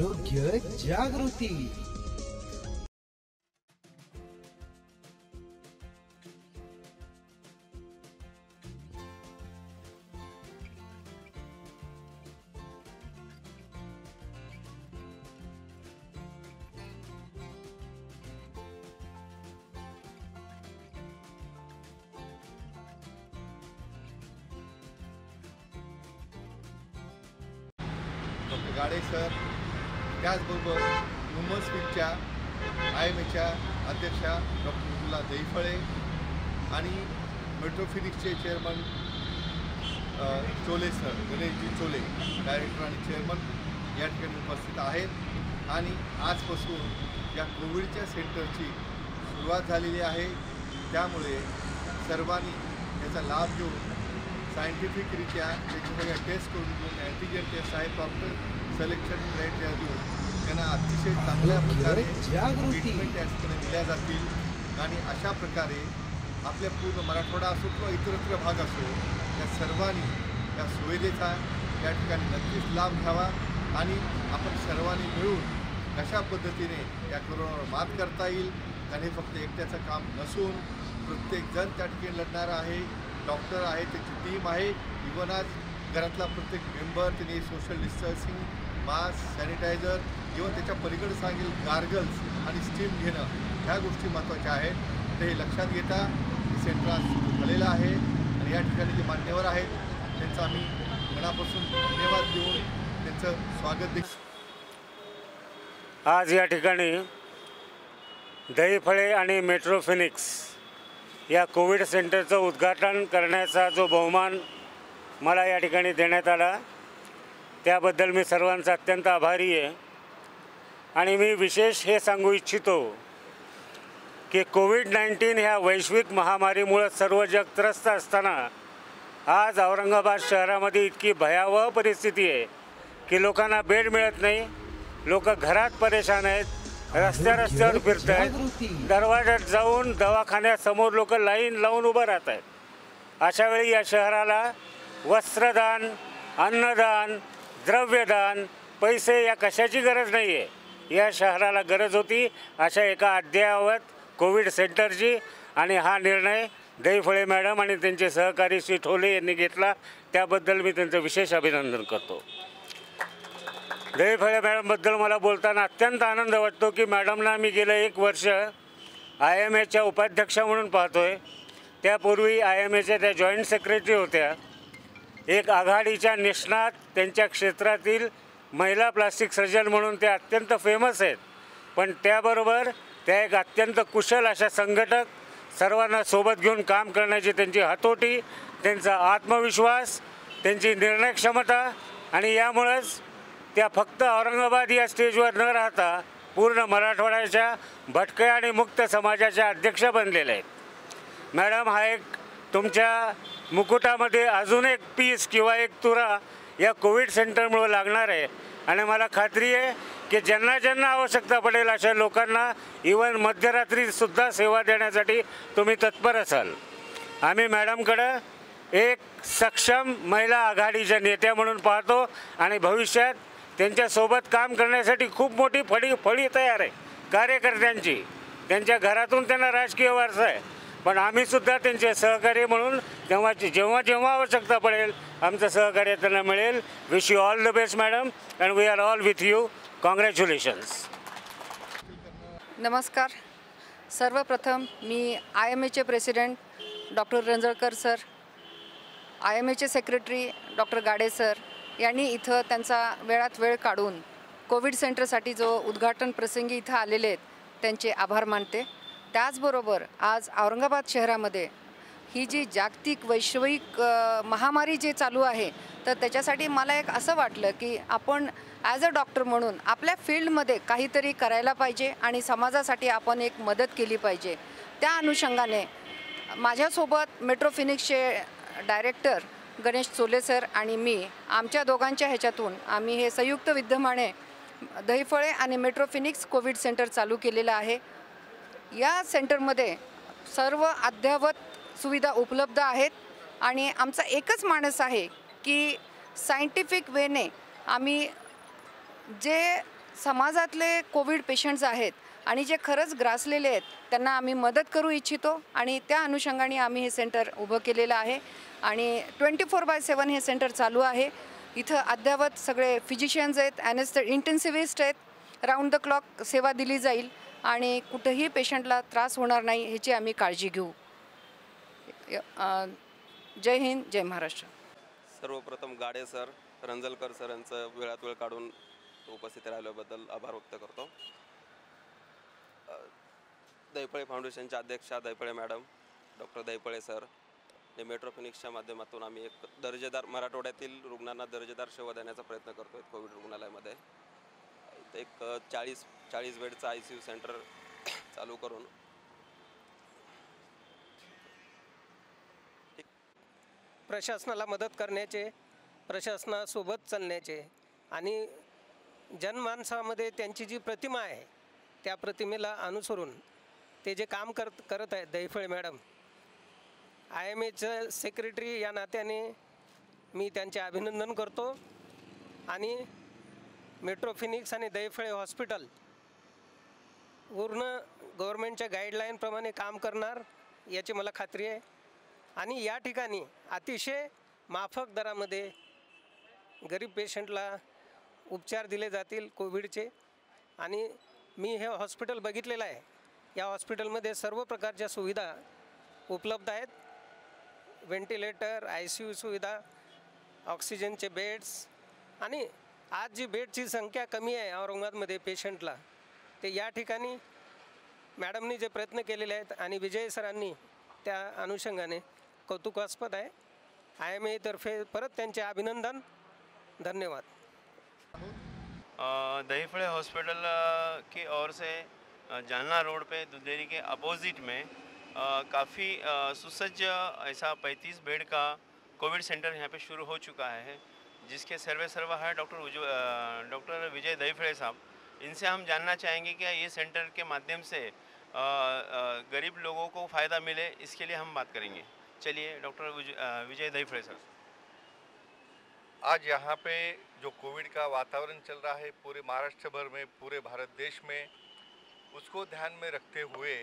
आरोग्य जागृती। Doctor Gade sir, त्याचबरोबर वुमन्स वीकच्या IMAच्या अध्यक्षा डॉक्टर मृदुला दैफळे आणि मेट्रो फिनिक्सचे chairman Chole sir, Ganeshji Chole director आणि चेअरमन या ठिकाणी उपस्थित आहेत। आणि आजपासून या कोविडच्या सेंटरची सुरुवात झालेली आहे, त्यामुळे सर्वांनी याचा लाभ घेऊन सायंटिफिकरित्या त्याच्या सगळ्या टेस्ट करून घेऊन अँटीजन टेस्ट आहे, प्रॉपर सिलेक्शन क्रायटेरिया देऊन त्यांना अतिशय चांगल्या प्रकारे ट्रीटमेंट या ठिकाणी दिल्या जातील। आणि अशा प्रकारे आपल्या पूर्ण मराठवाडा असो किंवा इतरत्र भाग असो, त्या सर्वांनी या सुविधेचा या ठिकाणी नक्कीच लाभ घ्यावा आणि आपण सर्वांनी मिळून कशा पद्धतीने या कोरोनावर मात करता येईल। आणि फक्त एकट्याचं काम नसून प्रत्येकजण त्या ठिकाणी लढणार आहे, डॉक्टर आहे, त्याची टीम आहे, इव्हन आज घरातला प्रत्येक मेंबर त्यांनी social distancing, mask, sanitiser, even त्याच्या पलीकडे सांगेल गार्गल्स आणि स्टीम घेणं, ह्या गोष्टी महत्त्वाच्या आहेत। तर हे लक्षात घेता सेंटर आज झालेलं आहे आणि या ठिकाणी जे मान्यवर आहेत त्यांचा आम्ही मनापासून धन्यवाद देऊन त्यांचं स्वागत देखील। आज या ठिकाणी दैफळे आणि मेट्रो फिनिक्स या कोविड सेंटरचं उद्घाटन करण्याचा जो बहुमान मला या ठिकाणी देण्यात आला, त्याबद्दल मी सर्वांचा अत्यंत आभारी आहे। आणि मी विशेष हे सांगू इच्छितो की कोविड-19 ह्या वैश्विक महामारीमुळे सर्व जग त्रस्त असताना आज औरंगाबाद शहरामध्ये इतकी भयावह परिस्थिती आहे की लोकांना बेड मिळत नाही, लोक घरात परेशान आहेत, रस्त्यावर फिरत आहेत, दरवाज्यात जाऊन दवाखान्यासमोर लोक लाईन लावून उभं राहत आहेत। अशा वेळी या शहराला वस्त्रदान, अन्नदान, द्रव्यदान, पैसे या कशाची गरज नाही आहे, या शहराला गरज होती अशा एका अद्ययावत कोविड सेंटरची। आणि हा निर्णय दैफळे मॅडम आणि त्यांचे सहकारी श्री ठोले यांनी घेतला, त्याबद्दल मी त्यांचं विशेष अभिनंदन करतो। दैफळे मॅडमबद्दल मला बोलताना अत्यंत आनंद वाटतो की मॅडमना मी गेलं 1 वर्ष IMAच्या उपाध्यक्षा म्हणून पाहतोय। त्यापूर्वी IMAच्या त्या जॉईंट सेक्रेटरी होत्या। एक आघाडीच्या निष्णात त्यांच्या क्षेत्रातील महिला प्लास्टिक सर्जन म्हणून त्या अत्यंत फेमस आहेत, पण त्याबरोबर त्या एक अत्यंत कुशल अशा संघटक, सर्वांना सोबत घेऊन काम करण्याची त्यांची हातोटी, त्यांचा आत्मविश्वास, त्यांची निर्णय क्षमता, आणि यामुळेच त्या फक्त औरंगाबाद या स्टेजवर न राहता पूर्ण मराठवाड्याच्या भटक्या आणि मुक्त समाजाच्या अध्यक्ष बनलेल्या आहेत। मॅडम, हा एक तुमच्या मुकुटामध्ये अजून एक पीस किंवा एक तुरा या कोविड सेंटरमुळे लागणार आहे। आणि मला खात्री आहे की ज्यांना ज्यांना आवश्यकता पडेल अशा लोकांना इव्हन मध्यरात्रीसुद्धा सेवा देण्यासाठी तुम्ही तत्पर असाल। आम्ही मॅडमकडं एक सक्षम महिला आघाडीच्या नेत्या म्हणून पाहतो आणि भविष्यात त्यांच्यासोबत काम करण्यासाठी खूप मोठी फळी तयार आहे कार्यकर्त्यांची। त्यांच्या घरातून त्यांना राजकीय वारसा आहे, पण आम्हीसुद्धा त्यांचे सहकार्य म्हणून जेव्हा आवश्यकता पडेल आमचं सहकार्य त्यांना मिळेल। Wish you all the best madam, and we are all with you. Congratulations. नमस्कार। सर्वप्रथम मी IMAचे प्रेसिडेंट डॉक्टर रंजळकर सर, IMAचे सेक्रेटरी डॉक्टर गाडे सर यांनी इथं त्यांचा वेळात वेळ काढून कोविड सेंटरसाठी जो उद्घाटन प्रसंगी इथं आलेले आहेत त्यांचे आभार मानते। त्याचबरोबर आज औरंगाबाद शहरामध्ये ही जी जागतिक वैश्विक महामारी जे चालू आहे, तर त्याच्यासाठी मला एक असं वाटलं की आपण ॲज अ डॉक्टर म्हणून आपल्या फील्डमध्ये काहीतरी करायला पाहिजे आणि समाजासाठी आपण एक मदत केली पाहिजे। त्या अनुषंगाने माझ्यासोबत मेट्रो फिनिक्सचे डायरेक्टर गणेश चोले सर आणि मी, आमच्या दोघांच्या ह्याच्यातून आम्ही हे संयुक्त विद्यमाने दैफळे आणि मेट्रो फिनिक्स कोविड सेंटर चालू केलेलं आहे। या सेंटरमध्ये सर्व अद्ययावत सुविधा उपलब्ध आहेत आणि आमचा एकच मानस आहे की सायंटिफिक वेने आम्ही जे समाजातले कोविड पेशंट्स आहेत आणि जे खरंच ग्रासलेले आहेत त्यांना आम्ही मदत करू इच्छितो आणि त्या अनुषंगाने आम्ही हे सेंटर उभं केलेलं आहे आणि 24/7 हे सेंटर चालू आहे. इथं अद्ययावत सगळे फिजिशियन्स आहेत, इंटेन्सिव्हिस्ट आहेत, राऊंड द क्लॉक सेवा दिली जाईल आणि कुठंही पेशंटला त्रास होणार नाही ह्याची आम्ही काळजी घेऊ. जय हिंद, जय महाराष्ट्र. सर्वप्रथम गाडे सर, रंजलकर सर यांचं वेळात वेळ काढून उपस्थित राहिल्याबद्दल आभार व्यक्त करतो. दैफळे फाउंडेशनच्या अध्यक्षा Daiphale madam, doctor Daiphale sir, हे मेट्रोफिनिक्सच्या माध्यमातून आम्ही एक दर्जेदार मराठवाड्यातील रुग्णांना दर्जेदार सेवा देण्याचा प्रयत्न करतो आहे. कोविड रुग्णालयामध्ये एक 40 बेडचं ICU सेंटर चालू करून प्रशासनाला मदत करण्याचे, प्रशासनासोबत चालण्याचे आणि जनमानसामध्ये त्यांची जी प्रतिमा आहे त्या प्रतिमेला अनुसरून ते जे काम करत आहेत दैफळे मॅडम, IMAचं सेक्रेटरी या नात्याने मी त्यांचे अभिनंदन करतो आणि मेट्रोफिनिक्स आणि दैफळे हॉस्पिटल पूर्ण गव्हर्नमेंटच्या गाईडलाईनप्रमाणे काम करणार याची मला खात्री आहे आणि या ठिकाणी अतिशय माफक दरामध्ये गरीब पेशंटला उपचार दिले जातील कोविडचे. आणि मी हे हॉस्पिटल बघितलेलं आहे. या हॉस्पिटलमध्ये सर्व प्रकारच्या सुविधा उपलब्ध आहेत. व्हेंटिलेटर, ICU सुविधा, ऑक्सिजनचे बेड्स आणि आज जी बेडची संख्या कमी आहे औरंगाबादमध्ये पेशंटला, ते या ठिकाणी मॅडमनी जे प्रयत्न केलेले आहेत आणि विजय सरांनी त्या अनुषंगाने कौतुकास्पद आहे. IMA तर्फे परत त्यांचे अभिनंदन. धन्यवाद. दहीफड़े हॉस्पिटल की ओर से जालना रोड पे दुधेरी के अपोजिट में काफ़ी सुसज्ज ऐसा 35 बेड का कोविड सेंटर यहाँ पे शुरू हो चुका है, जिसके सर्वा है डॉक्टर विजय दहीफड़े साहब. इनसे हम जानना चाहेंगे कि ये सेंटर के माध्यम से गरीब लोगों को फ़ायदा मिले, इसके लिए हम बात करेंगे. चलिए डॉक्टर विजय दहीफड़े सर. आज यहाँ पे जो कोविड का वातावरण चल रहा है पूरे महाराष्ट्र भर में, पूरे भारत देश में, उसको ध्यान में रखते हुए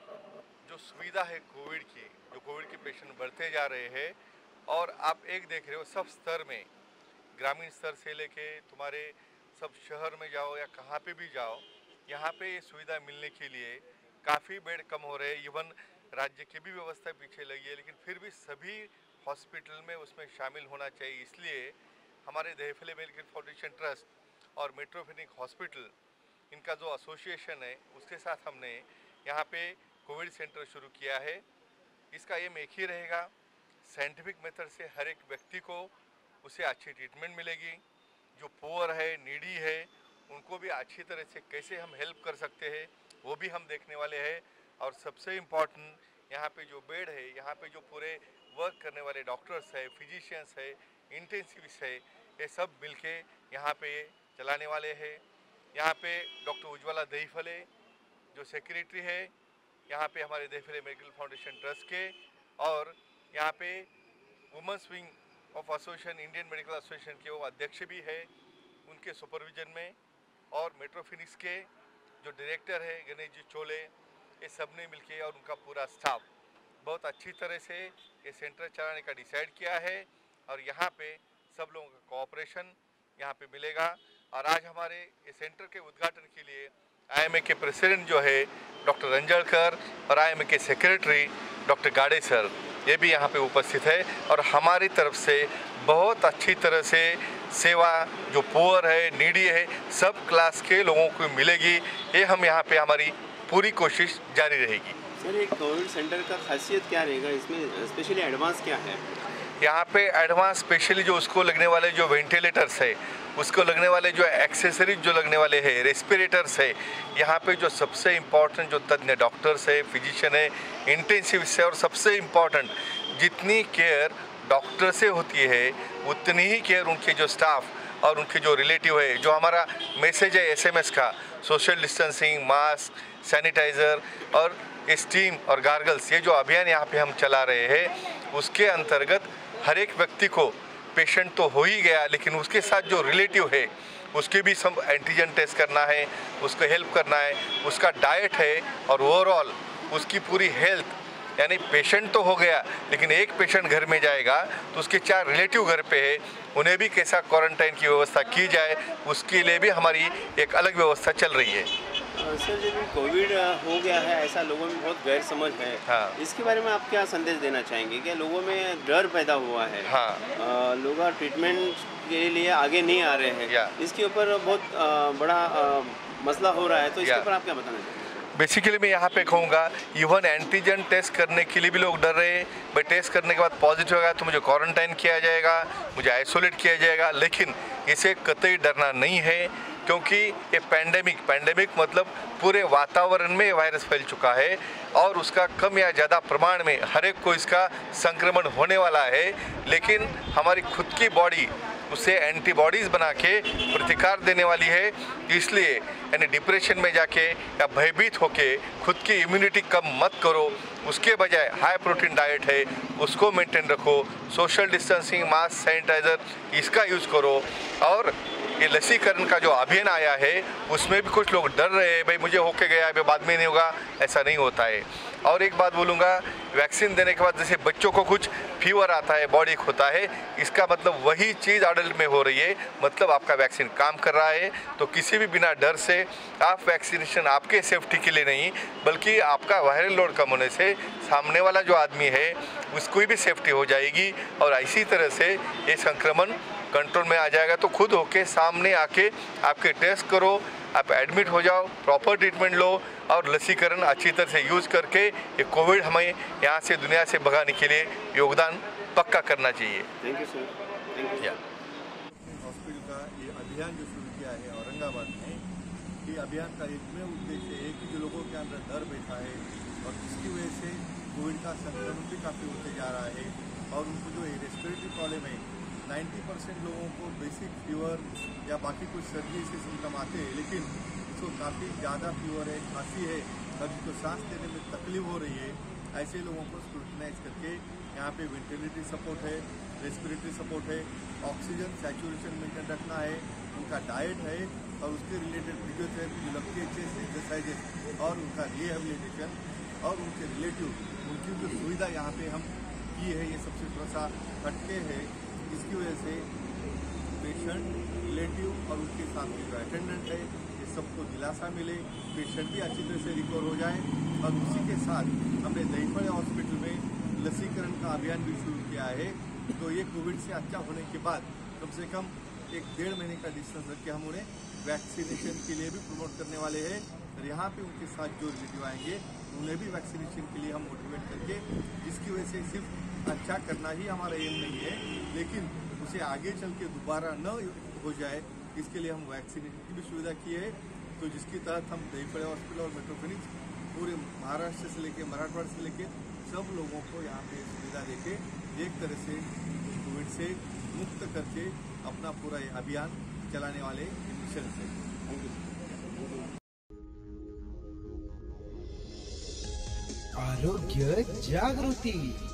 जो सुविधा है कोविड की, जो कोविड के पेशेंट बढ़ते जा रहे हैं और आप एक देख रहे हो सब स्तर में, ग्रामीण स्तर से लेके तुम्हारे सब शहर में जाओ या कहाँ पे भी जाओ, यहाँ पे ये सुविधा मिलने के लिए काफ़ी बेड कम हो रहे हैं. इवन राज्य की भी व्यवस्था पीछे लगी है, लेकिन फिर भी सभी हॉस्पिटल में उसमें शामिल होना चाहिए. इसलिए हमारे दहीफले मेडिकल फाउंडेशन ट्रस्ट और मेट्रोफिनिक हॉस्पिटल, इनका जो एसोसिएशन है, उसके साथ हमने यहाँ पे कोविड सेंटर शुरू किया है. इसका एम एक ही रहेगा, साइंटिफिक मेथड से हर एक व्यक्ति को उसे अच्छी ट्रीटमेंट मिलेगी. जो पुअर है, नीडी है, उनको भी अच्छी तरह से कैसे हम हेल्प कर सकते हैं वो भी हम देखने वाले हैं. और सबसे इम्पॉर्टेंट यहाँ पे जो बेड है, यहाँ पे जो पूरे वर्क करने वाले डॉक्टर्स है, फिजिशियंस है, इंटेंसिविस्ट है, ये सब मिलके यहाँ पे चलाने वाले हैं. यहाँ पे डॉक्टर उज्ज्वला दहीफले जो सेक्रेटरी है यहाँ पे हमारे दहीफले मेडिकल फाउंडेशन ट्रस्ट के, और यहाँ पे women's wing of association, Indian medical association के वो अध्यक्ष भी है, उनके सुपरविजन में, और मेट्रोफिनिक्स के जो डायरेक्टर है गणेश जी चोले, ये सब ने मिलके और उनका पूरा स्टाफ बहुत अच्छी तरह से ये सेंटर चलाने का डिसाइड किया है. और यहाँ पे सब लोगों का कोऑपरेशन यहाँ पे मिलेगा. और आज हमारे ये सेंटर के उद्घाटन के लिए IMA के प्रेसिडेंट जो है डॉक्टर रंजलकर और IMA के सेक्रेटरी डॉक्टर गाड़े सर, ये भी यहाँ पे उपस्थित है. और हमारी तरफ से बहुत अच्छी तरह से सेवा जो पुअर है, नीडी है, सब क्लास के लोगों को मिलेगी. ये हम यहाँ पे हमारी पूरी कोशिश जारी रहेगी. सर, एक कोविड सेंटर का खासियत क्या रहेगा, इसमें स्पेशली एडवांस क्या है? यहाँ पे एडवांस स्पेशली जो उसको लगने वाले जो वेंटिलेटर्स है, उसको लगने वाले जो एक्सेसरीज जो लगने वाले हैं, रेस्पिरेटर्स है, यहाँ पे जो सबसे इम्पॉर्टेंट जो तज्ञ डॉक्टर्स है, फिजिशियन है, इंटेंसिविस्ट है, और सबसे इम्पॉर्टेंट जितनी केयर डॉक्टर से होती है उतनी ही केयर उनके जो स्टाफ और उनके जो रिलेटिव है. जो हमारा मैसेज है SMS का, सोशल डिस्टेंसिंग, मास्क, सैनिटाइज़र और स्टीम और गार्गल्स, ये जो अभियान यहाँ पे हम चला रहे हैं, उसके अंतर्गत हर एक व्यक्ति को, पेशेंट तो हो ही गया, लेकिन उसके साथ जो रिलेटिव है उसके भी सब एंटीजन टेस्ट करना है, उसको हेल्प करना है, उसका डाइट है और ओवरऑल उसकी पूरी हेल्थ, यानी पेशेंट तो हो गया लेकिन एक पेशेंट घर में जाएगा तो उसके 4 रिलेटिव घर पे है, उन्हें भी कैसा क्वारंटाइन की व्यवस्था की जाए, उसके लिए भी हमारी एक अलग व्यवस्था चल रही है। सर, जब कोविड हो गया है ऐसा लोगों में बहुत गैर समझ है। हाँ। इसके बारे में आप क्या संदेश देना चाहेंगे? क्या लोगों में डर पैदा हुआ है? हाँ। लोग ट्रीटमेंट के लिए आगे नहीं आ रहे हैं, इसके ऊपर बहुत बड़ा मसला हो रहा है, तो इसके ऊपर आप क्या बताना चाहेंगे? बेसिकली मैं यहाँ पे कहूँगा, इवन एंटीजन टेस्ट करने के लिए भी लोग डर रहे हैं। भाई टेस्ट करने के बाद पॉजिटिव होगा तो मुझे क्वारंटाइन किया जाएगा, मुझे आइसोलेट किया जाएगा, लेकिन इसे कतई डरना नहीं है, क्योंकि ये पैंडेमिक मतलब पूरे वातावरण में वायरस फैल चुका है और उसका कम या ज़्यादा प्रमाण में हर एक को इसका संक्रमण होने वाला है। लेकिन हमारी खुद की बॉडी उससे एंटीबॉडीज़ बना के प्रतिकार देने वाली है, इसलिए यानी डिप्रेशन में जाके या भयभीत होके खुद की इम्यूनिटी कम मत करो, उसके बजाय हाई प्रोटीन डाइट है उसको मेंटेन रखो, सोशल डिस्टेंसिंग, मास्क, सैनिटाइज़र इसका यूज़ करो। और ये लसीकरण का जो अभियान आया है उसमें भी कुछ लोग डर रहे हैं, भाई मुझे होके गया है, बाद में नहीं होगा, ऐसा नहीं होता है। और एक बात बोलूँगा, वैक्सीन देने के बाद जैसे बच्चों को कुछ फीवर आता है, बॉडी होता है, इसका मतलब वही चीज़ अडल्ट में हो रही है, मतलब आपका वैक्सीन काम कर रहा है। तो किसी भी बिना डर से आप वैक्सीनेशन आपके सेफ्टी के लिए नहीं बल्कि आपका वायरल लोड कम होने से सामने वाला जो आदमी है उसकी भी सेफ्टी हो जाएगी और इसी तरह से ये संक्रमण कंट्रोल में आ जाएगा। तो खुद होके सामने आके आपके टेस्ट करो, आप एडमिट हो जाओ, प्रॉपर ट्रीटमेंट लो और लसीकरण अच्छी तरह से यूज़ करके ये कोविड हमें यहाँ से दुनिया से भगाने के लिए योगदान पक्का करना चाहिए। Thank you sir. Thank you. Hospital का ये अभियान जो शुरू किया है औरंगाबाद में, ये अभियान का एकमेव उद्देश्य है कि जो लोगों के अंदर डर बैठा है और जिसकी वजह से कोविड का संक्रमण भी काफ़ी होते जा रहा है और उनको जो रेस्पिरेटरी प्रॉब्लम है, 90% लोगों को बेसिक फीवर या बाकी कुछ सर्दी से सिम्टम आते हैं, लेकिन इसको काफ़ी ज़्यादा फीवर है, खांसी है और जिसको सांस लेने में तकलीफ हो रही है, ऐसे लोगों को स्क्रूटनाइज करके यहाँ पे वेंटिलेटरी सपोर्ट है, रेस्पिरेटरी सपोर्ट है, ऑक्सीजन सैचुरेशन मेंटेन रखना है, उनका डाइट है और उसके रिलेटेड फिजियोथेरेपी जो लगती है, एक्सरसाइजेस और उनका रिहेबिलिटेशन और उनके रिलेटिव उनकी जो सुविधा यहाँ पे हम की है, ये सबसे थोड़ा सा हटके है, जिसकी वजह से पेशेंट, रिलेटिव और उनके साथ में जो अटेंडेंट है ये सबको दिलासा मिले, पेशेंट भी अच्छी तरह से रिकवर हो जाए। और उसी के साथ हमने दहीफड़े हॉस्पिटल में लसीकरण का अभियान भी शुरू किया है। तो ये कोविड से अच्छा होने के बाद कम से कम 1-1.5 महीने का डिस्टेंस रख के हम उन्हें वैक्सीनेशन के लिए भी प्रमोट करने वाले हैं और यहाँ पे उनके साथ जो रिलेटिव आएंगे उन्हें भी वैक्सीनेशन के लिए हम मोटिवेट करके, जिसकी वजह से सिर्फ अच्छा करना ही हमारा एम नहीं है लेकिन उसे आगे चल के दोबारा न हो जाए, इसके लिए हम वैक्सीनेशन की भी सुविधा की है। तो जिसके तहत हम दहीफड़े हॉस्पिटल और मेट्रोफिनिक्स पूरे महाराष्ट्र से लेके मराठवाड़ा से लेके सब लोगों को यहाँ पे सुविधा देके एक तरह से कोविड से मुक्त करके अपना पूरा ये अभियान चलाने वाले मिशन से। आरोग्य जागृती।